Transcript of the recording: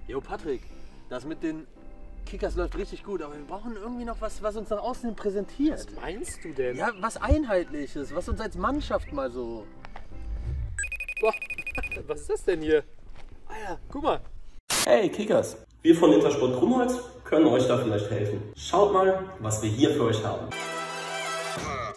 Jo Patrick, das mit den Kickers läuft richtig gut, aber wir brauchen irgendwie noch was, was uns nach außen präsentiert. Was meinst du denn? Ja, was Einheitliches, was uns als Mannschaft mal so... Boah, was ist das denn hier? Alter, guck mal. Hey Kickers, wir von Intersport Grunholz können euch da vielleicht helfen. Schaut mal, was wir hier für euch haben.